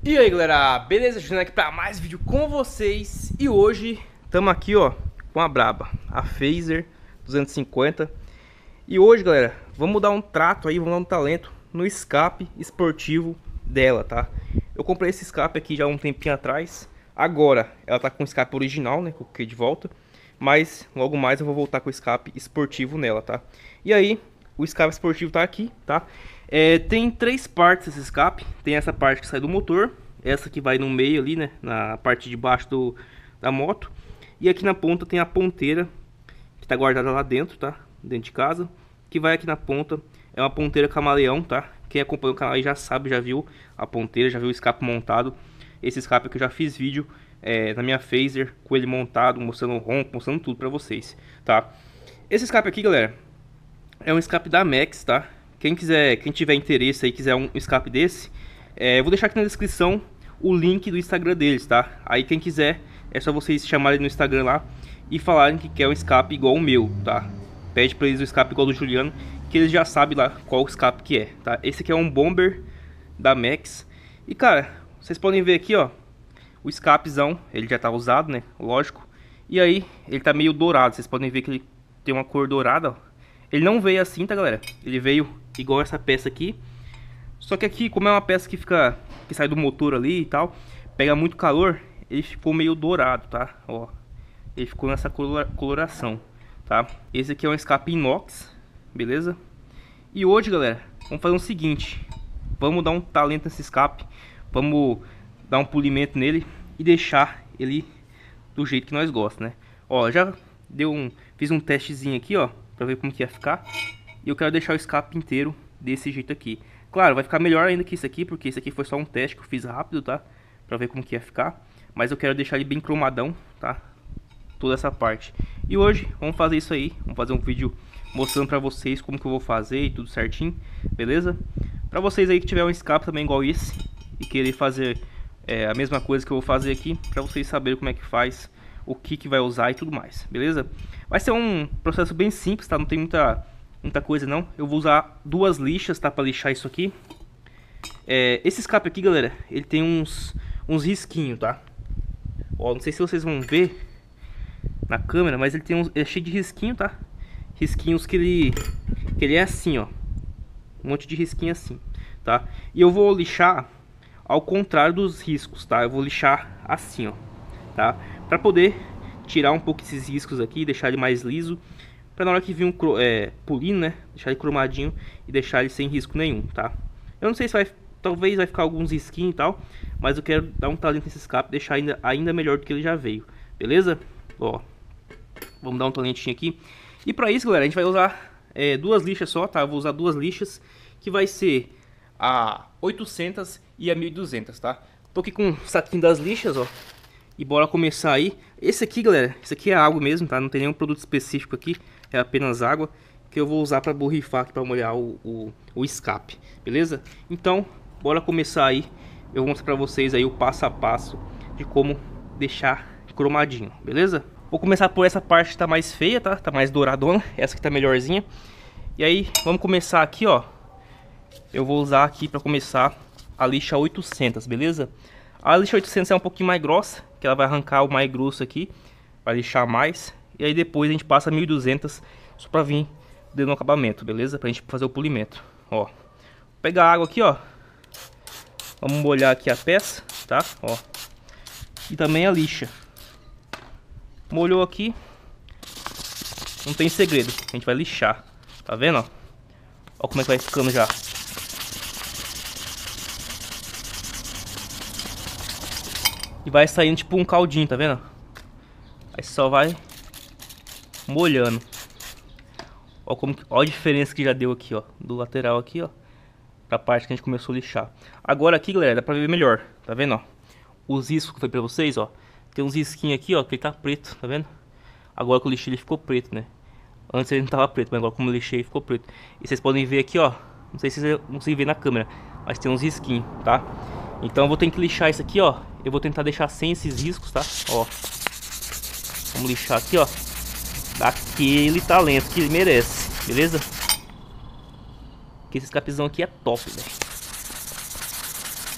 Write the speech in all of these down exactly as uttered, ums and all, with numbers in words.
E aí galera, beleza? Jogando aqui pra mais vídeo com vocês. E hoje estamos aqui ó com a braba, a Phaser duzentos e cinquenta. E hoje galera, vamos dar um trato aí, vamos dar um talento no escape esportivo dela, tá? Eu comprei esse escape aqui já há um tempinho atrás. Agora ela tá com o escape original, né, que eu coloquei de volta. Mas logo mais eu vou voltar com o escape esportivo nela, tá? E aí, o escape esportivo tá aqui, tá? É, tem três partes esse escape. Tem essa parte que sai do motor, essa que vai no meio ali, né, na parte de baixo do, da moto. E aqui na ponta tem a ponteira, que tá guardada lá dentro, tá? Dentro de casa. Que vai aqui na ponta, é uma ponteira camaleão, tá? Quem acompanha o canal aí já sabe, já viu a ponteira, já viu o escape montado. Esse escape aqui eu já fiz vídeo é, na minha Phaser, com ele montado, mostrando o ronco, mostrando tudo pra vocês, tá? Esse escape aqui, galera, é um escape da Max, tá? Quem quiser, quem tiver interesse aí, quiser um escape desse, é, eu vou deixar aqui na descrição o link do Instagram deles, tá? Aí quem quiser, é só vocês chamarem no Instagram lá e falarem que quer um escape igual o meu, tá? Pede pra eles o escape igual do Juliano, que eles já sabem lá qual escape que é, tá? Esse aqui é um Bomber da Max. E cara, vocês podem ver aqui, ó, o escapezão, ele já tá usado, né? Lógico. E aí, ele tá meio dourado. Vocês podem ver que ele tem uma cor dourada, ó. Ele não veio assim, tá, galera? Ele veio igual essa peça aqui. Só que aqui, como é uma peça que fica, que sai do motor ali e tal, pega muito calor, ele ficou meio dourado, tá? Ó, ele ficou nessa coloração, tá? Esse aqui é um escape inox, beleza? E hoje, galera, vamos fazer o seguinte. Vamos dar um talento nesse escape. Vamos dar um polimento nele e deixar ele do jeito que nós gostamos, né? Ó, já deu um, fiz um testezinho aqui, ó, pra ver como que ia ficar. E eu quero deixar o escape inteiro desse jeito aqui. Claro, vai ficar melhor ainda que isso aqui, porque isso aqui foi só um teste que eu fiz rápido, tá? Pra ver como que ia ficar. Mas eu quero deixar ele bem cromadão, tá? Toda essa parte. E hoje, vamos fazer isso aí. Vamos fazer um vídeo mostrando pra vocês como que eu vou fazer e tudo certinho, beleza? Pra vocês aí que tiver um escape também igual esse e querer fazer é, a mesma coisa que eu vou fazer aqui, pra vocês saberem como é que faz, o que que vai usar e tudo mais, beleza? Vai ser um processo bem simples, tá? Não tem muita, muita coisa não. Eu vou usar duas lixas, tá? Pra lixar isso aqui. É, esse escape aqui, galera, ele tem uns, uns risquinhos, tá? Ó, não sei se vocês vão ver na câmera, mas ele tem uns, é cheio de risquinho, tá? Risquinhos que ele, que ele é assim, ó. Um monte de risquinho assim, tá? E eu vou lixar ao contrário dos riscos, tá? Eu vou lixar assim, ó, tá? Pra poder tirar um pouco esses riscos aqui e deixar ele mais liso, pra na hora que vir um é, polindo, né, deixar ele cromadinho e deixar ele sem risco nenhum, tá? Eu não sei se vai, talvez vai ficar alguns risquinhos e tal, mas eu quero dar um talento nesse escape, deixar ainda, ainda melhor do que ele já veio, beleza? Ó, vamos dar um talentinho aqui. E pra isso, galera, a gente vai usar é, duas lixas só, tá? Eu vou usar duas lixas, que vai ser a oitocentos e a mil e duzentos, tá? Tô aqui com o saquinho das lixas, ó. E bora começar aí. Esse aqui, galera, esse aqui é água mesmo, tá? Não tem nenhum produto específico aqui, é apenas água, que eu vou usar pra borrifar aqui, pra molhar o, o, o escape, beleza? Então, bora começar aí. Eu vou mostrar pra vocês aí o passo a passo de como deixar cromadinho, beleza? Vou começar por essa parte que tá mais feia, tá? Tá mais douradona, essa que tá melhorzinha. E aí, vamos começar aqui, ó. Eu vou usar aqui pra começar a lixa oitocentos, beleza? A lixa oitocentos é um pouquinho mais grossa, que ela vai arrancar o mais grosso aqui, vai lixar mais. E aí depois a gente passa a mil e duzentos só pra vir dando um acabamento, beleza? Pra gente fazer o polimento, ó. Vou pegar a água aqui, ó. Vamos molhar aqui a peça, tá? Ó. E também a lixa. Molhou aqui, não tem segredo, a gente vai lixar, tá vendo, ó? Ó como é que vai ficando já. E vai saindo tipo um caldinho, tá vendo? Aí só vai molhando. Ó, como que, ó a diferença que já deu aqui, ó. Do lateral aqui, ó, pra parte que a gente começou a lixar. Agora aqui, galera, dá pra ver melhor, tá vendo, ó? Os riscos que foi pra vocês, ó. Tem uns risquinhos aqui, ó, que ele tá preto, tá vendo? Agora que eu lixei ele ficou preto, né? Antes ele não tava preto, mas agora como eu lixei ele ficou preto. E vocês podem ver aqui, ó. Não sei se vocês não conseguem ver na câmera, mas tem uns risquinhos, tá? Então eu vou ter que lixar isso aqui, ó. Eu vou tentar deixar sem esses riscos, tá? Ó. Vamos lixar aqui, ó. Daquele talento que ele merece, beleza? Que esse escapezão aqui é top, velho.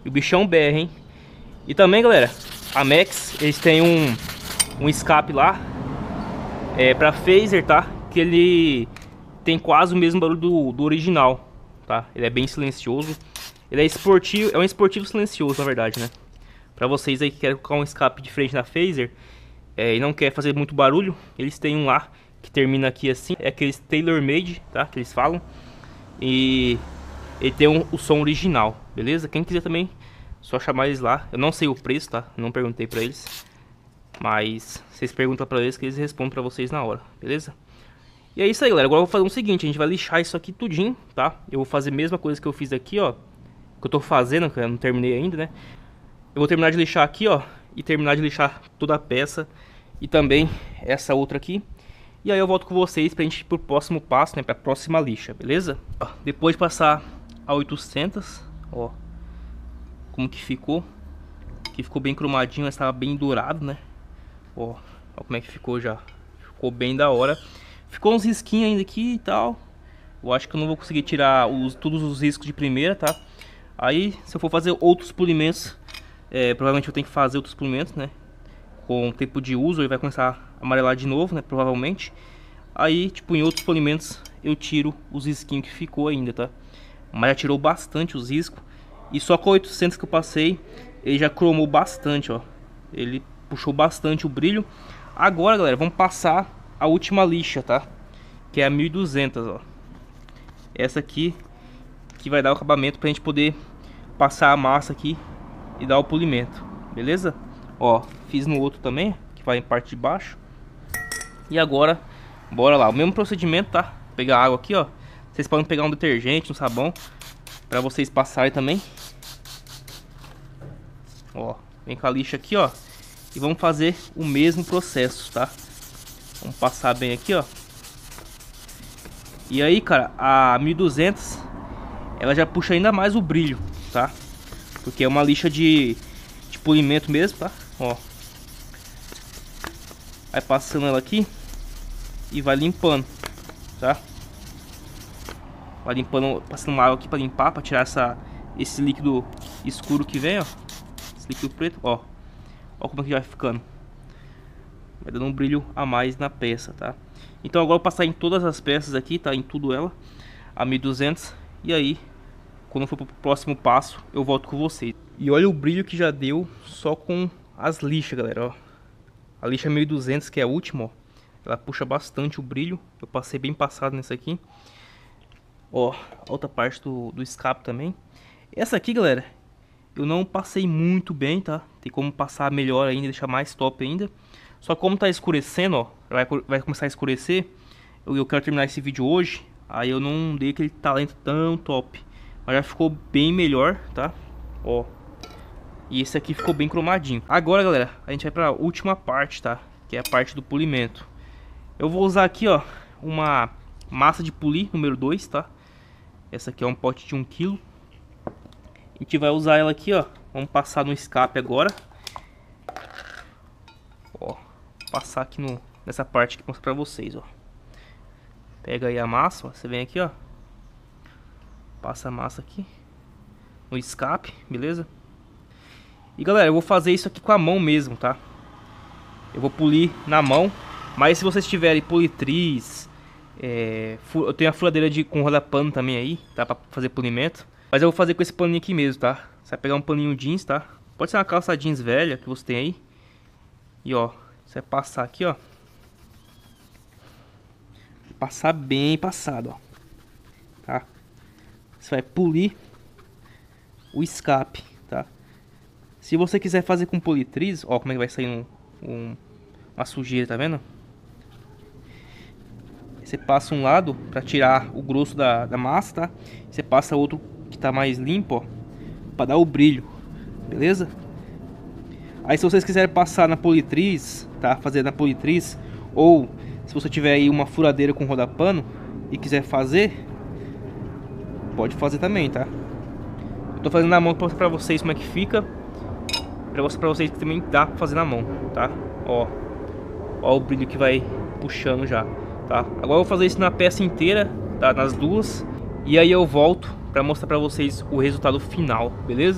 E o bichão berra, hein? E também, galera, a Max, eles têm um, um escape lá, é, pra phaser, tá? Que ele tem quase o mesmo barulho do, do original, tá? Ele é bem silencioso. Ele é esportivo, é um esportivo silencioso, na verdade, né? Pra vocês aí que querem colocar um escape de frente na phaser, é, e não quer fazer muito barulho, eles têm um lá que termina aqui assim, é aqueles tailor-made, tá? Que eles falam. E ele tem um, o som original, beleza? Quem quiser também, só chamar eles lá. Eu não sei o preço, tá? Não perguntei pra eles, mas vocês perguntam pra eles que eles respondem pra vocês na hora, beleza? E é isso aí, galera. Agora eu vou fazer o seguinte, a gente vai lixar isso aqui tudinho, tá? Eu vou fazer a mesma coisa que eu fiz aqui, ó, que eu tô fazendo, que eu não terminei ainda, né? Eu vou terminar de lixar aqui, ó, e terminar de lixar toda a peça e também essa outra aqui. E aí eu volto com vocês pra gente ir pro próximo passo, né, pra próxima lixa, beleza? Ó, depois de passar a oitocentos, ó, como que ficou. Que ficou bem cromadinho, mas estava bem dourado, né? Ó, ó como é que ficou já. Ficou bem da hora. Ficou uns risquinhos ainda aqui e tal. Eu acho que eu não vou conseguir tirar os, todos os riscos de primeira, tá? Aí, se eu for fazer outros polimentos, é, provavelmente eu tenho que fazer outros polimentos, né? Com o tempo de uso, ele vai começar a amarelar de novo, né? Provavelmente. Aí, tipo, em outros polimentos, eu tiro os risquinhos que ficou ainda, tá? Mas já tirou bastante os riscos. E só com oitocentos que eu passei, ele já cromou bastante, ó. Ele puxou bastante o brilho. Agora, galera, vamos passar a última lixa, tá? Que é a mil e duzentos, ó. Essa aqui que vai dar o acabamento pra gente poder passar a massa aqui e dar o polimento, beleza? Ó, fiz no outro também, que vai em parte de baixo. E agora, bora lá. O mesmo procedimento, tá? Pegar água aqui, ó. Vocês podem pegar um detergente, um sabão, pra vocês passarem também. Ó, vem com a lixa aqui, ó. E vamos fazer o mesmo processo, tá? Vamos passar bem aqui, ó. E aí, cara, a mil e duzentos, ela já puxa ainda mais o brilho, tá? Porque é uma lixa de, de polimento mesmo, tá? Ó. Vai passando ela aqui e vai limpando, tá? Vai limpando, passando uma água aqui pra limpar, pra tirar essa, esse líquido escuro que vem, ó. Esse líquido preto, ó. Ó como é que vai ficando. Vai dando um brilho a mais na peça, tá? Então agora eu vou passar em todas as peças aqui, tá? Em tudo ela, a mil e duzentos. E aí, quando for pro próximo passo, eu volto com vocês. E olha o brilho que já deu só com as lixas, galera, ó. A lixa mil e duzentos, que é a última, ó, ela puxa bastante o brilho. Eu passei bem passado nessa aqui. Ó, a outra parte do, do escape também. Essa aqui, galera, eu não passei muito bem, tá? Tem como passar melhor ainda, deixar mais top ainda. Só como tá escurecendo, ó, vai, vai começar a escurecer. Eu, eu quero terminar esse vídeo hoje. Aí eu não dei aquele talento tão top. Mas já ficou bem melhor, tá? Ó. E esse aqui ficou bem cromadinho. Agora, galera, a gente vai pra última parte, tá? Que é a parte do polimento. Eu vou usar aqui, ó, uma massa de polir número dois, tá? Essa aqui é um pote de um quilo. A gente vai usar ela aqui, ó. Vamos passar no escape agora. Ó, passar aqui no, nessa parte que eu mostro pra vocês, ó. Pega aí a massa, ó. Você vem aqui, ó. Passa a massa aqui no escape, beleza? E galera, eu vou fazer isso aqui com a mão mesmo, tá? Eu vou polir na mão. Mas se vocês tiverem politriz, é, eu tenho a furadeira de, com roda-pano também aí, tá? Pra fazer polimento. Mas eu vou fazer com esse paninho aqui mesmo, tá? Você vai pegar um paninho jeans, tá? Pode ser uma calça jeans velha que você tem aí. E ó, você vai passar aqui, ó. Passar bem passado, ó. Tá? Você vai polir o escape, tá? Se você quiser fazer com politriz, ó como é que vai sair um, um, uma sujeira, tá vendo? Você passa um lado pra tirar o grosso da, da massa, tá? Você passa outro que tá mais limpo, ó, pra dar o brilho, beleza? Aí se vocês quiserem passar na politriz, tá? Fazer na politriz, ou se você tiver aí uma furadeira com rodapano e quiser fazer, pode fazer também, tá? Eu tô fazendo na mão pra mostrar pra vocês como é que fica. Pra mostrar pra vocês que também dá pra fazer na mão, tá? Ó, ó o brilho que vai puxando já, tá? Agora eu vou fazer isso na peça inteira, tá? Nas duas. E aí eu volto pra mostrar pra vocês o resultado final, beleza?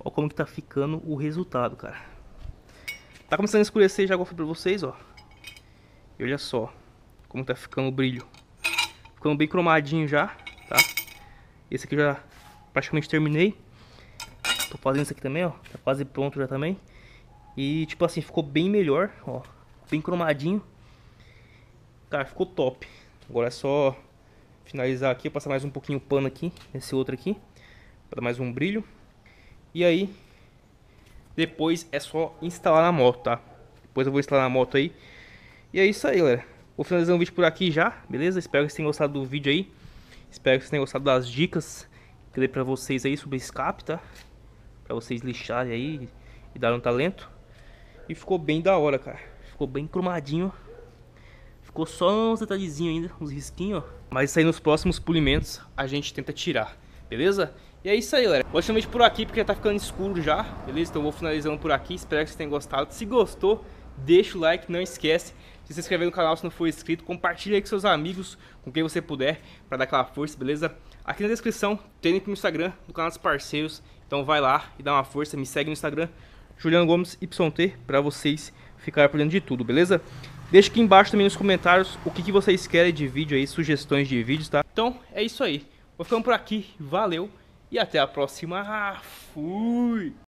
Ó como que tá ficando o resultado, cara. Tá começando a escurecer já, igual eu falei pra vocês, ó. E olha só como tá ficando o brilho. Ficando bem cromadinho já, tá? Esse aqui eu já praticamente terminei. Tô fazendo isso aqui também, ó. Tá quase pronto já também. E tipo assim, ficou bem melhor, ó. Bem cromadinho. Cara, ficou top. Agora é só finalizar aqui, passar mais um pouquinho o pano aqui, nesse outro aqui, para dar mais um brilho. E aí, depois é só instalar na moto, tá? Depois eu vou instalar na moto aí. E é isso aí, galera. Vou finalizar o vídeo por aqui já, beleza? Espero que vocês tenham gostado do vídeo aí. Espero que vocês tenham gostado das dicas que eu dei pra vocês aí sobre escape, tá? Pra vocês lixarem aí e darem um talento. E ficou bem da hora, cara. Ficou bem cromadinho. Ficou só uns detalhezinhos ainda, uns risquinhos, ó. Mas isso aí nos próximos polimentos a gente tenta tirar, beleza? E é isso aí, galera. Vou deixar o vídeo por aqui porque tá ficando escuro já, beleza? Então eu vou finalizando por aqui. Espero que vocês tenham gostado. Se gostou, deixa o like, não esquece de se inscrever no canal se não for inscrito. Compartilha aí com seus amigos, com quem você puder, pra dar aquela força, beleza? Aqui na descrição tem link no Instagram, do canal dos parceiros. Então vai lá e dá uma força, me segue no Instagram, Juliano Gomes Y T, pra vocês ficarem por dentro de tudo, beleza? Deixa aqui embaixo também nos comentários o que, que vocês querem de vídeo aí, sugestões de vídeos, tá? Então é isso aí. Vou ficando por aqui, valeu e até a próxima. Ah, fui!